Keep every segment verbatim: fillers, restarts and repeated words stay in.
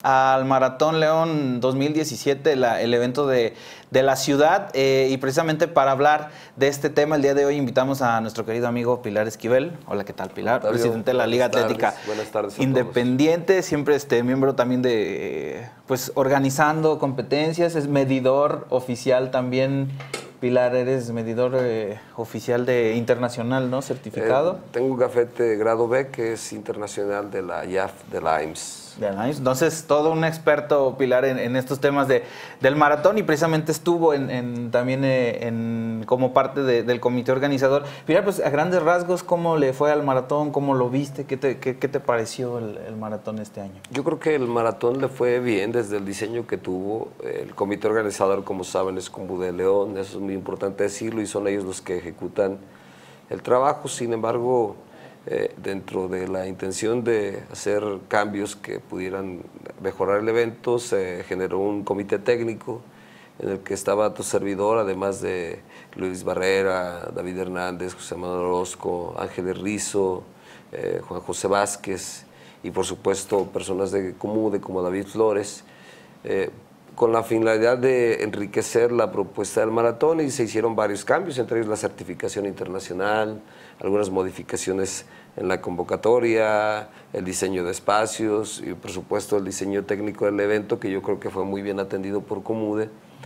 al Maratón León dos mil diecisiete, la, el evento de, de la ciudad, eh, y precisamente para hablar de este tema el día de hoy invitamos a nuestro querido amigo Pilar Esquivel. Hola, ¿qué tal, Pilar? Octavio, presidente de la Liga tardes, Atlética buenas tardes a Independiente, todos. siempre este miembro también de, eh, pues organizando competencias, es medidor oficial también. Pilar, eres medidor eh, oficial de internacional, ¿no? Certificado. Eh, tengo un gafete grado B que es internacional de la I A F, de la A I M S. Entonces, todo un experto, Pilar, en, en estos temas de, del maratón, y precisamente estuvo en, en, también eh, en, como parte de, del comité organizador. Pilar, pues a grandes rasgos, ¿cómo le fue al maratón? ¿Cómo lo viste? ¿Qué te, qué, qué te pareció el, el maratón este año? Yo creo que el maratón le fue bien desde el diseño que tuvo. El comité organizador, como saben, es Comú de León, eso es muy importante decirlo, y son ellos los que ejecutan el trabajo. Sin embargo, Eh, dentro de la intención de hacer cambios que pudieran mejorar el evento, se generó un comité técnico en el que estaba tu servidor, además de Luis Barrera, David Hernández, José Manuel Orozco, Ángeles Rizo, eh, Juan José Vázquez y por supuesto personas de Comude como David Flores, eh, con la finalidad de enriquecer la propuesta del maratón, y se hicieron varios cambios, entre ellos la certificación internacional, algunas modificaciones en la convocatoria, el diseño de espacios y por supuesto el diseño técnico del evento, que yo creo que fue muy bien atendido por Comude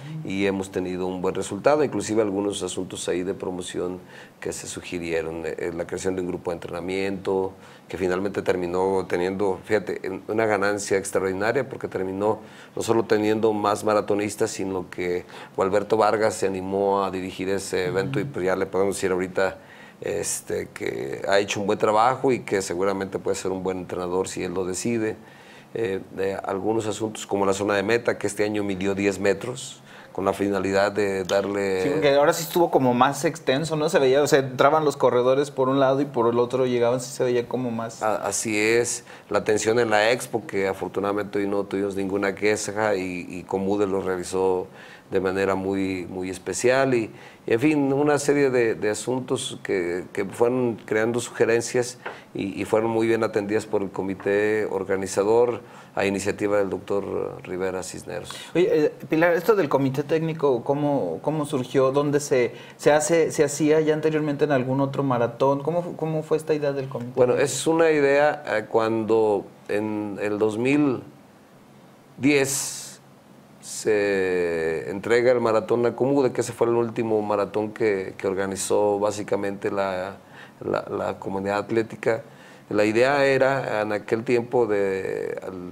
y hemos tenido un buen resultado, inclusive algunos asuntos ahí de promoción que se sugirieron, la creación de un grupo de entrenamiento que finalmente terminó teniendo, fíjate, una ganancia extraordinaria porque terminó no solo teniendo más maratonistas, sino que Gualberto Vargas se animó a dirigir ese evento, y pues ya le podemos decir ahorita Este, que ha hecho un buen trabajo y que seguramente puede ser un buen entrenador si él lo decide. Eh, de algunos asuntos como la zona de meta, que este año midió diez metros, con la finalidad de darle... Sí, porque ahora sí estuvo como más extenso, ¿no? Se veía, o sea, entraban los corredores por un lado y por el otro llegaban, sí se veía como más... Así es, la atención en la expo, que afortunadamente hoy no tuvimos ninguna queja, y, y Comude lo realizó de manera muy, muy especial, y, y en fin, una serie de, de asuntos que, que fueron creando sugerencias y, y fueron muy bien atendidas por el comité organizador a iniciativa del doctor Rivera Cisneros. Oye, eh, Pilar, esto del comité técnico, ¿cómo, cómo surgió? ¿Dónde se, se hace, se hacía ya anteriormente en algún otro maratón? ¿Cómo, cómo fue esta idea del comité? Bueno, es una idea eh, cuando en el dos mil diez se entrega el maratón a Comude, que ese fue el último maratón que, que organizó básicamente la, la, la comunidad atlética. La idea era en aquel tiempo de al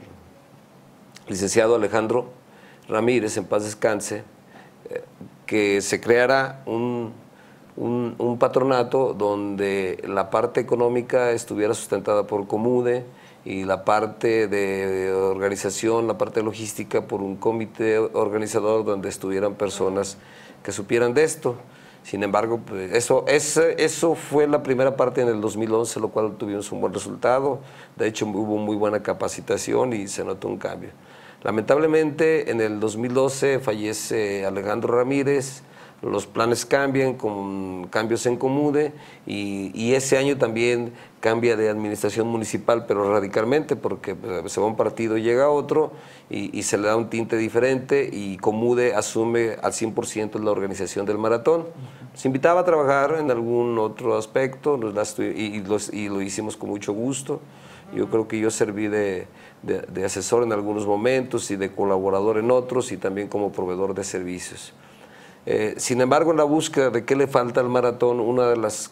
licenciado Alejandro Ramírez, en paz descanse, eh, que se creara un, un, un patronato donde la parte económica estuviera sustentada por Comude, y la parte de organización, la parte logística por un comité organizador donde estuvieran personas que supieran de esto. Sin embargo, pues eso, ese, eso fue la primera parte en el dos mil once, lo cual tuvimos un buen resultado. De hecho, hubo muy buena capacitación y se notó un cambio. Lamentablemente, en el dos mil doce fallece Alejandro Ramírez, los planes cambian con cambios en Comude, y, y ese año también cambia de administración municipal, pero radicalmente, porque se va un partido y llega otro, y, y se le da un tinte diferente, y Comude asume al cien por ciento la organización del maratón. Se invitaba a trabajar en algún otro aspecto, y, y, los, y lo hicimos con mucho gusto. Yo creo que yo serví de, de, de asesor en algunos momentos y de colaborador en otros, y también como proveedor de servicios. Eh, sin embargo, en la búsqueda de qué le falta al maratón, una de las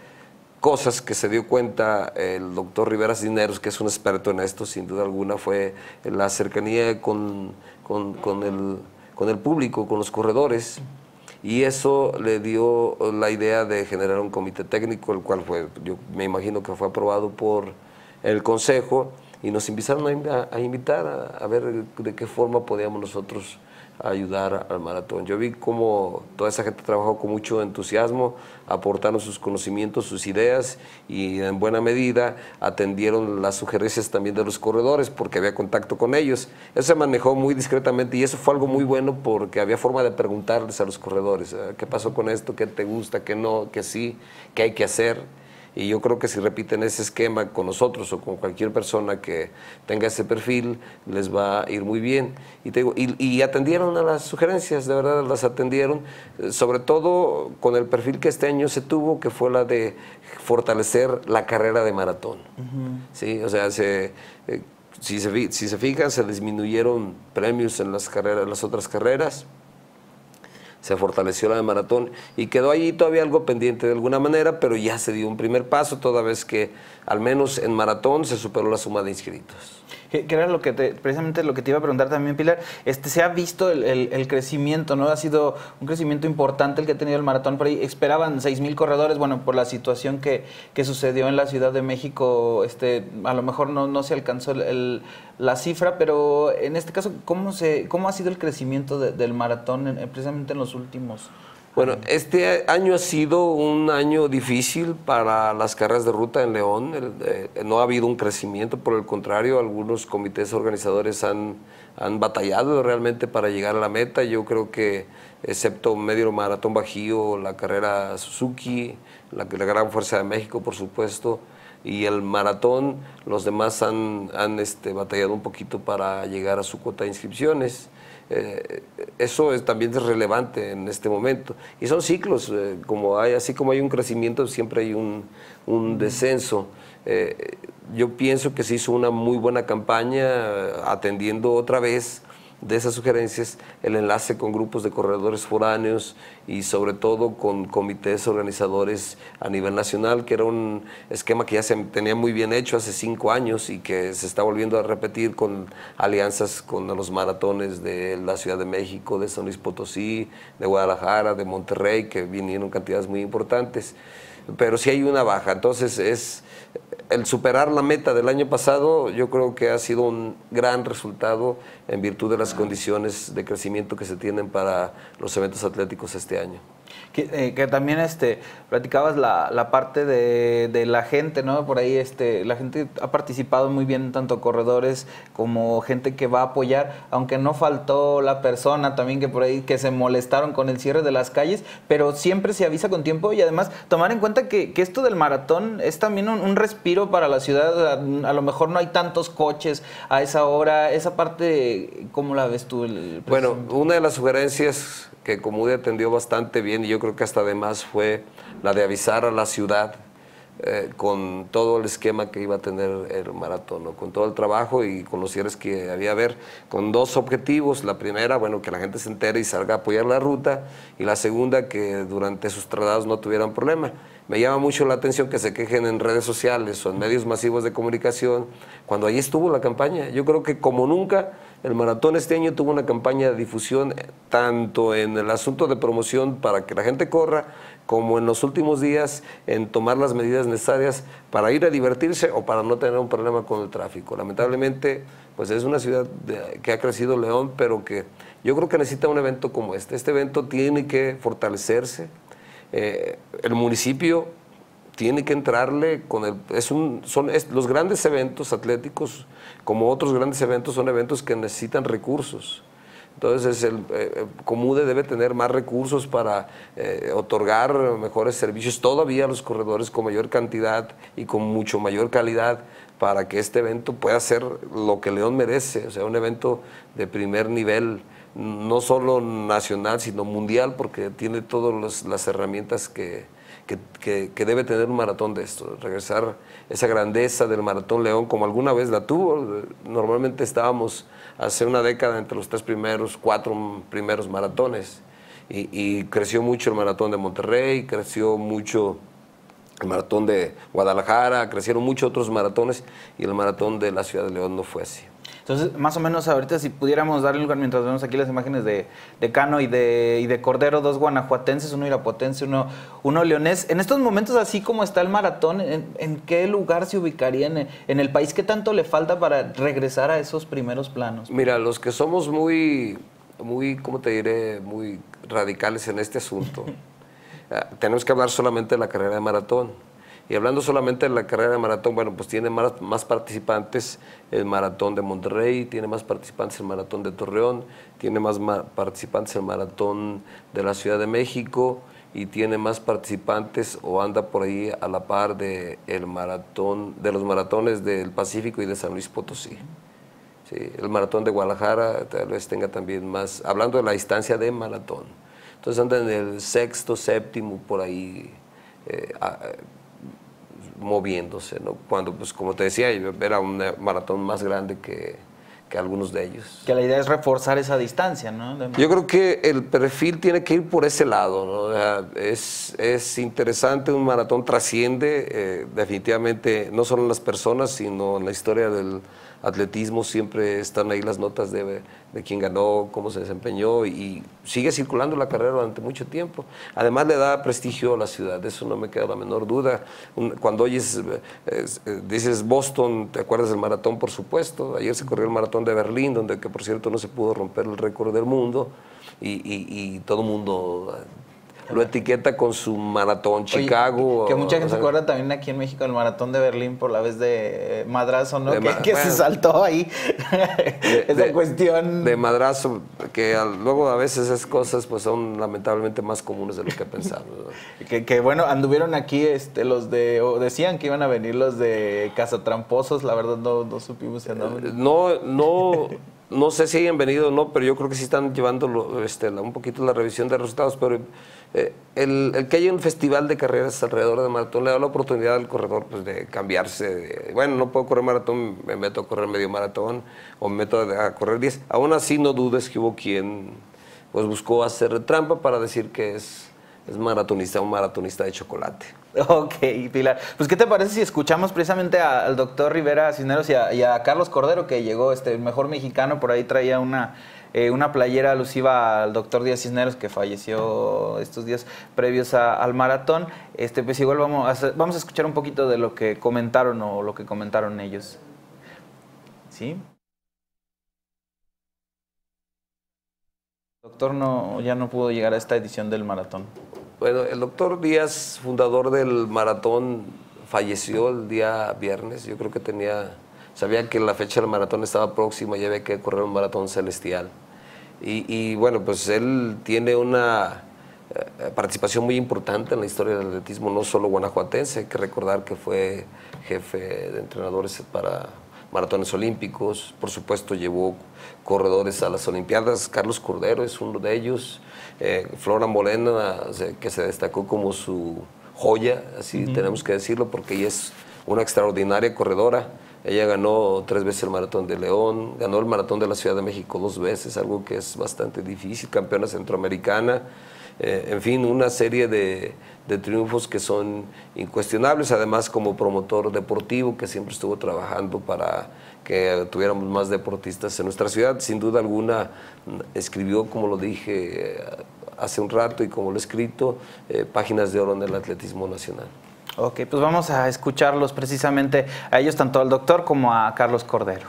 cosas que se dio cuenta el doctor Rivera Cisneros, que es un experto en esto sin duda alguna, fue la cercanía con, con, con, el, con el público, con los corredores, y eso le dio la idea de generar un comité técnico, el cual fue, yo me imagino que fue aprobado por el consejo, y nos invitaron a, a invitar a, a ver de qué forma podíamos nosotros ayudar al maratón. Yo vi cómo toda esa gente trabajó con mucho entusiasmo, aportaron sus conocimientos, sus ideas, y en buena medida atendieron las sugerencias también de los corredores, porque había contacto con ellos. Eso se manejó muy discretamente, y eso fue algo muy bueno porque había forma de preguntarles a los corredores, ¿qué pasó con esto? ¿Qué te gusta? ¿Qué no? ¿Qué sí? ¿Qué hay que hacer? y yo creo que si repiten ese esquema con nosotros o con cualquier persona que tenga ese perfil, les va a ir muy bien. Y, te digo, y, y atendieron a las sugerencias, de verdad las atendieron, sobre todo con el perfil que este año se tuvo, que fue la de fortalecer la carrera de maratón. Uh-huh. ¿Sí? O sea, se... Eh, Si se, si se fijan, se disminuyeron premios en las, carreras, en las otras carreras, se fortaleció la de maratón y quedó ahí todavía algo pendiente de alguna manera, pero ya se dio un primer paso, toda vez que al menos en maratón se superó la suma de inscritos. Que, que era lo que te, precisamente lo que te iba a preguntar también, Pilar. Este, se ha visto el, el, el crecimiento, ¿no? Ha sido un crecimiento importante el que ha tenido el maratón. Por ahí esperaban seis mil corredores, bueno, por la situación que, que sucedió en la Ciudad de México, este, a lo mejor no, no se alcanzó el, el, la cifra, pero en este caso, ¿cómo, se, cómo ha sido el crecimiento de, del maratón en, precisamente en los últimos? Bueno, este año ha sido un año difícil para las carreras de ruta en León. El, eh, no ha habido un crecimiento, por el contrario, algunos comités organizadores han, han batallado realmente para llegar a la meta. Yo creo que, excepto medio maratón Bajío, la carrera Suzuki, la, la Gran Fuerza de México, por supuesto, y el maratón, los demás han, han este, batallado un poquito para llegar a su cuota de inscripciones. Eh, eso es, también es relevante en este momento y son ciclos, eh, como hay, así como hay un crecimiento siempre hay un, un descenso. Eh, yo pienso que se hizo una muy buena campaña atendiendo otra vez de esas sugerencias, el enlace con grupos de corredores foráneos y sobre todo con comités organizadores a nivel nacional, que era un esquema que ya se tenía muy bien hecho hace cinco años y que se está volviendo a repetir con alianzas con los maratones de la Ciudad de México, de San Luis Potosí, de Guadalajara, de Monterrey, que vinieron cantidades muy importantes. Pero sí hay una baja, entonces es el superar la meta del año pasado, yo creo que ha sido un gran resultado en virtud de las condiciones de crecimiento que se tienen para los eventos atléticos este año. Que, eh, que también este, platicabas la, la parte de, de la gente, ¿no? Por ahí este, la gente ha participado muy bien, tanto corredores como gente que va a apoyar, aunque no faltó la persona también que por ahí que se molestaron con el cierre de las calles, pero siempre se avisa con tiempo y además tomar en cuenta que, que esto del maratón es también un, un respiro para la ciudad. A, a lo mejor no hay tantos coches a esa hora, esa parte, ¿cómo la ves tú? El, bueno, una de las sugerencias que Comude atendió bastante bien y yo creo que hasta además fue la de avisar a la ciudad eh, con todo el esquema que iba a tener el maratón, ¿no? Con todo el trabajo y con los cierres que había a ver, con dos objetivos. La primera, bueno, que la gente se entere y salga a apoyar la ruta, y la segunda, que durante sus traslados no tuvieran problema. Me llama mucho la atención que se quejen en redes sociales o en medios masivos de comunicación, cuando ahí estuvo la campaña. Yo creo que como nunca el maratón este año tuvo una campaña de difusión, tanto en el asunto de promoción para que la gente corra, como en los últimos días en tomar las medidas necesarias para ir a divertirse o para no tener un problema con el tráfico. Lamentablemente, pues es una ciudad de, que ha crecido León, pero que yo creo que necesita un evento como este. Este evento tiene que fortalecerse. Eh, el municipio tiene que entrarle con el... Es un, son, es, los grandes eventos atléticos, como otros grandes eventos, son eventos que necesitan recursos. Entonces, el eh, Comude debe tener más recursos para eh, otorgar mejores servicios todavía a los corredores con mayor cantidad y con mucho mayor calidad para que este evento pueda ser lo que León merece, o sea, un evento de primer nivel, no solo nacional, sino mundial, porque tiene todas las herramientas que, que, que, que debe tener un maratón de esto. Regresar esa grandeza del Maratón León, como alguna vez la tuvo. Normalmente estábamos hace una década entre los tres primeros, cuatro primeros maratones, y, y creció mucho el Maratón de Monterrey, creció mucho el Maratón de Guadalajara, crecieron muchos otros maratones, y el Maratón de la Ciudad de León no fue así. Entonces, más o menos ahorita si pudiéramos darle lugar, mientras vemos aquí las imágenes de, de Cano y de, y de Cordero, dos guanajuatenses, uno irapuatense, uno, uno leonés. En estos momentos, así como está el maratón, ¿en, en qué lugar se ubicaría en, en el país? ¿Qué tanto le falta para regresar a esos primeros planos? Mira, los que somos muy, muy, ¿cómo te diré?, muy radicales en este asunto, tenemos que hablar solamente de la carrera de maratón. Y hablando solamente de la carrera de maratón, bueno, pues tiene más, más participantes el Maratón de Monterrey, tiene más participantes el Maratón de Torreón, tiene más ma participantes el Maratón de la Ciudad de México, y tiene más participantes o anda por ahí a la par de, el maratón, de los maratones del Pacífico y de San Luis Potosí. Sí, el maratón de Guadalajara tal vez tenga también más, hablando de la distancia de maratón. Entonces anda en el sexto, séptimo, por ahí eh, a, moviéndose, ¿no? Cuando, pues como te decía, era un maratón más grande que, que algunos de ellos. Que la idea es reforzar esa distancia, ¿no? De... Yo creo que el perfil tiene que ir por ese lado, ¿no? O sea, es, es interesante, un maratón trasciende eh, definitivamente no solo en las personas, sino en la historia del atletismo. Siempre están ahí las notas de, de quién ganó, cómo se desempeñó, y sigue circulando la carrera durante mucho tiempo. Además le da prestigio a la ciudad, de eso no me queda la menor duda. Cuando oyes, eh, dices Boston, te acuerdas del maratón, por supuesto. Ayer se corrió el maratón de Berlín, donde que por cierto no se pudo romper el récord del mundo, y, y, y todo el mundo lo etiqueta con su maratón. Chicago. Oye, que mucha gente o sea, se acuerda también aquí en México del maratón de Berlín por la vez de madrazo, ¿no? De que ma que bueno, se saltó ahí de, esa de, cuestión. De madrazo, que al, luego a veces esas cosas pues son lamentablemente más comunes de lo que pensamos, ¿no? que, que bueno, anduvieron aquí este, los de, o decían que iban a venir los de Cazatramposos, la verdad no, no supimos si andaban. No, no... No sé si hayan venido o no, pero yo creo que sí están llevando este, un poquito la revisión de resultados, pero eh, el, el que haya un festival de carreras alrededor del maratón le da la oportunidad al corredor pues, de cambiarse. De, bueno, no puedo correr maratón, me meto a correr medio maratón o me meto a correr diez. Aún así no dudes que hubo quien pues, buscó hacer trampa para decir que es, es maratonista, un maratonista de chocolate. Ok, Pilar. Pues, ¿qué te parece si escuchamos precisamente a, al doctor Rivera Cisneros y a, y a Carlos Cordero, que llegó, este, el mejor mexicano, por ahí traía una, eh, una playera alusiva al doctor Díaz Cisneros, que falleció estos días previos a, al maratón? Este, pues igual vamos a, hacer, vamos a escuchar un poquito de lo que comentaron o lo que comentaron ellos. ¿Sí? El doctor no, ya no pudo llegar a esta edición del maratón. Bueno, el doctor Díaz, fundador del maratón, falleció el día viernes. Yo creo que tenía, sabía que la fecha del maratón estaba próxima y había que correr un maratón celestial. Y, y bueno, pues él tiene una eh, participación muy importante en la historia del atletismo, no solo guanajuatense. Hay que recordar que fue jefe de entrenadores para maratones olímpicos. Por supuesto, llevó corredores a las Olimpiadas. Carlos Cordero es uno de ellos. Eh, Flora Morena, que se destacó como su joya, así uh-huh. tenemos que decirlo, porque ella es una extraordinaria corredora. Ella ganó tres veces el Maratón de León, ganó el Maratón de la Ciudad de México dos veces, algo que es bastante difícil, campeona centroamericana. Eh, en fin, una serie de, de triunfos que son incuestionables, además como promotor deportivo que siempre estuvo trabajando para que tuviéramos más deportistas en nuestra ciudad. Sin duda alguna escribió, como lo dije hace un rato y como lo he escrito, eh, páginas de oro en el atletismo nacional. Ok, pues vamos a escucharlos precisamente a ellos, tanto al doctor como a Carlos Cordero.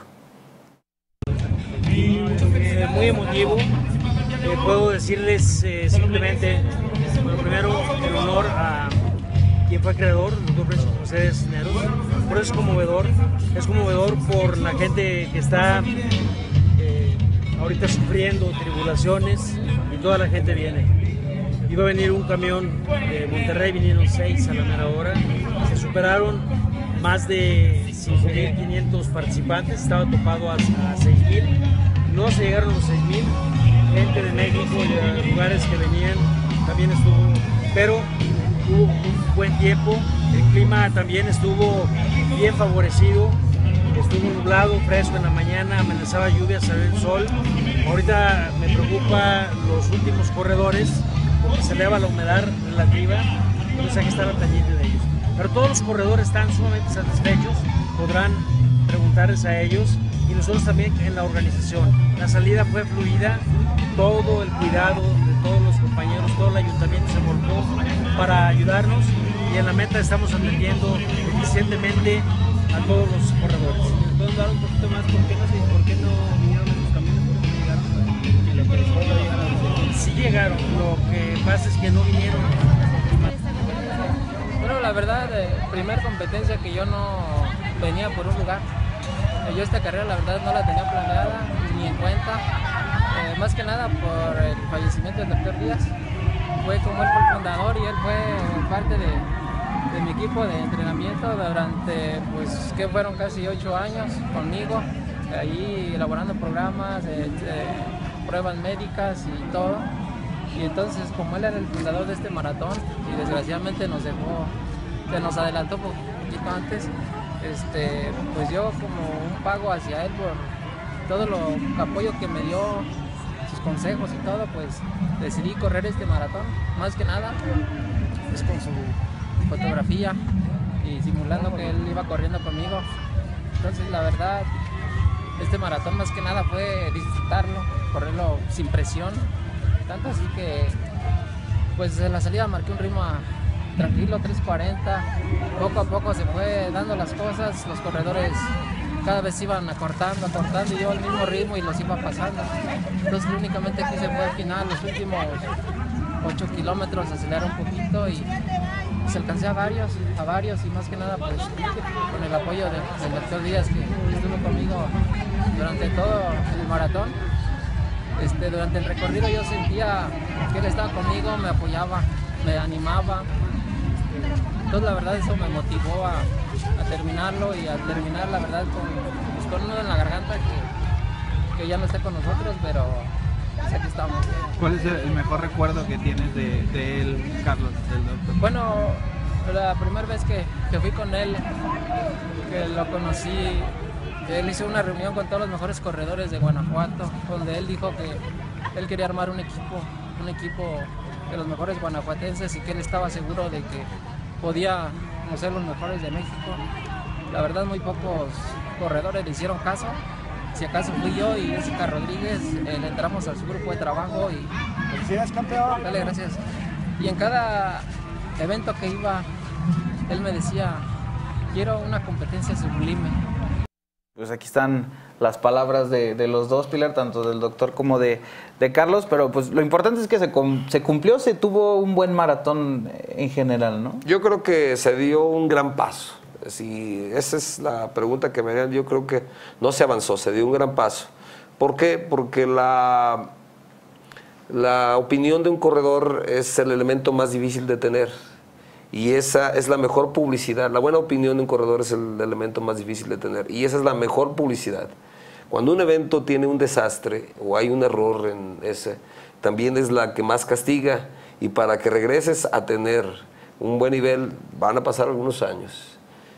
Y, eh, muy emotivo. Eh, puedo decirles eh, simplemente, bueno, primero el honor a quien fue creador, el doctor José Cisneros. Por eso es conmovedor, es conmovedor por la gente que está eh, ahorita sufriendo tribulaciones y toda la gente viene. Iba a venir un camión de Monterrey, vinieron seis a la mera hora, se superaron más de cinco mil quinientos participantes, estaba topado a, a seis mil, no se llegaron los seis mil. Gente de México y de lugares que venían también estuvo, pero hubo un buen tiempo, el clima también estuvo bien favorecido, estuvo nublado, fresco en la mañana, amenazaba lluvia, salió el sol. Ahorita me preocupa los últimos corredores porque se eleva la humedad relativa, entonces hay que estar al pendiente de ellos. Pero todos los corredores están sumamente satisfechos, podrán preguntarles a ellos y nosotros también en la organización. La salida fue fluida, todo el cuidado de todos los compañeros, todo el ayuntamiento se volcó para ayudarnos y en la meta estamos atendiendo eficientemente a todos los corredores. ¿Pueden hablar un poquito más por qué no, por qué no vinieron en los caminos? ¿Por qué no llegaron? Sí llegaron, lo que pasa es que no vinieron. Bueno, la verdad, eh, primer competencia que yo no venía por un lugar. Yo esta carrera la verdad no la tenía planeada ni en cuenta, eh, más que nada por el fallecimiento del doctor Díaz. fue como él fue el fundador y él fue parte de, de mi equipo de entrenamiento durante, pues, que fueron casi ocho años conmigo, ahí elaborando programas, eh, eh, pruebas médicas y todo. Y entonces, como él era el fundador de este maratón y desgraciadamente nos dejó, se nos adelantó un poquito antes, este, pues yo como un pago hacia él por todo el apoyo que me dio, sus consejos y todo, pues decidí correr este maratón, más que nada, pues con su fotografía y simulando que él iba corriendo conmigo. Entonces, la verdad, este maratón más que nada fue disfrutarlo, correrlo sin presión, tanto así que pues en la salida marqué un ritmo a, tranquilo, tres cuarenta, poco a poco se fue dando las cosas, los corredores cada vez iban acortando, acortando y yo al mismo ritmo y los iba pasando. Entonces lo únicamente que hice fue al final, los últimos ocho kilómetros, acelerar un poquito y pues alcancé a varios, a varios y más que nada pues con el apoyo de, del doctor Díaz que estuvo conmigo durante todo el maratón. Este, durante el recorrido yo sentía que él estaba conmigo, me apoyaba, me animaba. Entonces la verdad eso me motivó a, a terminarlo y al terminar la verdad con, pues, con uno en la garganta que, que ya no está con nosotros, pero pues, aquí estamos. ¿Cuál es el mejor recuerdo que tienes de, de él, Carlos, del doctor? Bueno, la primera vez que, que fui con él, que lo conocí, él hizo una reunión con todos los mejores corredores de Guanajuato, donde él dijo que él quería armar un equipo, un equipo de los mejores guanajuatenses y que él estaba seguro de que podía ser los mejores de México. La verdad, muy pocos corredores le hicieron caso. Si acaso fui yo y Jessica Rodríguez, eh, le entramos a su grupo de trabajo y... ¡Felicidades, campeón! Dale, gracias. Y en cada evento que iba, él me decía, quiero una competencia sublime. Pues aquí están las palabras de, de los dos, Pilar, tanto del doctor como de, de Carlos, pero pues lo importante es que se, se cumplió, se tuvo un buen maratón en general, ¿no? Yo creo que se dio un gran paso. Si esa es la pregunta que me harían, yo creo que no se avanzó, se dio un gran paso. ¿Por qué? Porque la, la opinión de un corredor es el elemento más difícil de tener. Y esa es la mejor publicidad. La buena opinión de un corredor es el elemento más difícil de tener. Y esa es la mejor publicidad. Cuando un evento tiene un desastre o hay un error en ese, también es la que más castiga. Y para que regreses a tener un buen nivel, van a pasar algunos años.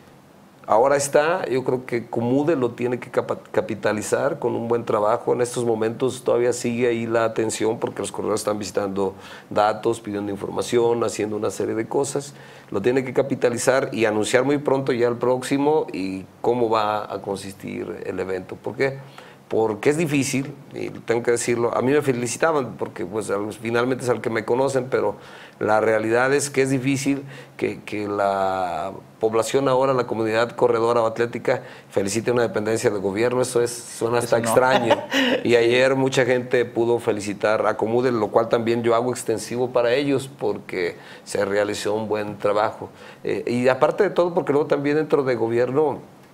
Ahora está, yo creo que Comude lo tiene que capitalizar con un buen trabajo. En estos momentos todavía sigue ahí la atención porque los corredores están visitando datos, pidiendo información, haciendo una serie de cosas. Lo tiene que capitalizar y anunciar muy pronto ya el próximo y cómo va a consistir el evento. ¿Por qué? Porque es difícil, y tengo que decirlo, a mí me felicitaban porque pues finalmente es al que me conocen, pero la realidad es que es difícil que, que la población ahora, la comunidad corredora o atlética, felicite una dependencia del gobierno. Eso es, suena hasta Eso no. extraño. Y ayer mucha gente pudo felicitar a Comude, lo cual también yo hago extensivo para ellos porque se realizó un buen trabajo. Eh, y aparte de todo, porque luego también dentro del gobierno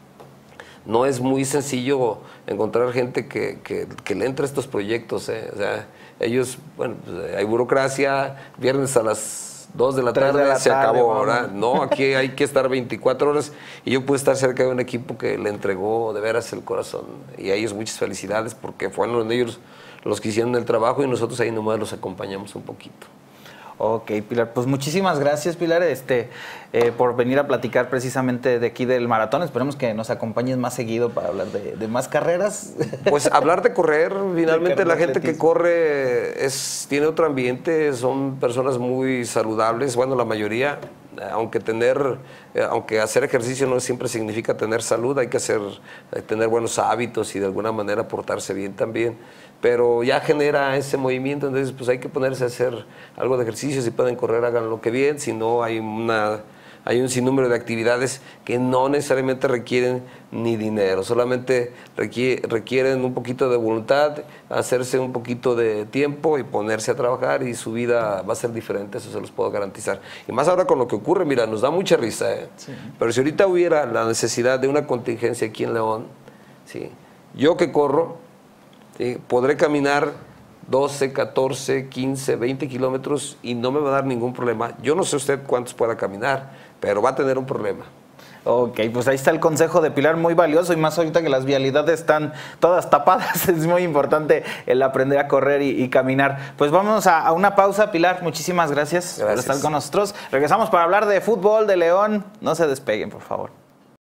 no es muy sencillo encontrar gente que, que, que le entre a estos proyectos. ¿eh? O sea, ellos, bueno, pues hay burocracia, viernes a las dos de la tarde de la se tarde, acabó. vamos. ¿verdad? No, aquí hay que estar veinticuatro horas y yo pude estar cerca de un equipo que le entregó de veras el corazón. Y a ellos muchas felicidades porque fueron ellos los que hicieron el trabajo y nosotros ahí nomás los acompañamos un poquito. Ok, Pilar, pues muchísimas gracias, Pilar, este, eh, por venir a platicar precisamente de aquí del maratón. Esperemos que nos acompañes más seguido para hablar de, de más carreras. Pues hablar de correr, finalmente De la gente que atletismo. corre es, tiene otro ambiente, son personas muy saludables, bueno, la mayoría, aunque tener, eh, aunque hacer ejercicio no siempre significa tener salud, hay que hacer, eh, tener buenos hábitos y de alguna manera portarse bien también. Pero ya genera ese movimiento, entonces pues hay que ponerse a hacer algo de ejercicio, si pueden correr hagan lo que bien, si no hay, una, hay un sinnúmero de actividades que no necesariamente requieren ni dinero, solamente requiere, requieren un poquito de voluntad, hacerse un poquito de tiempo y ponerse a trabajar y su vida va a ser diferente, eso se los puedo garantizar. Y más ahora con lo que ocurre, mira, nos da mucha risa, ¿eh? Sí. Pero si ahorita hubiera la necesidad de una contingencia aquí en León, ¿sí? Yo que corro, ¿sí? podré caminar doce, catorce, quince, veinte kilómetros y no me va a dar ningún problema. Yo no sé usted cuántos pueda caminar, pero va a tener un problema. Ok, pues ahí está el consejo de Pilar, muy valioso, y más ahorita que las vialidades están todas tapadas, es muy importante el aprender a correr y, y caminar. Pues vamos a, a una pausa, Pilar, muchísimas gracias, gracias por estar con nosotros. Regresamos para hablar de fútbol, de León, no se despeguen, por favor.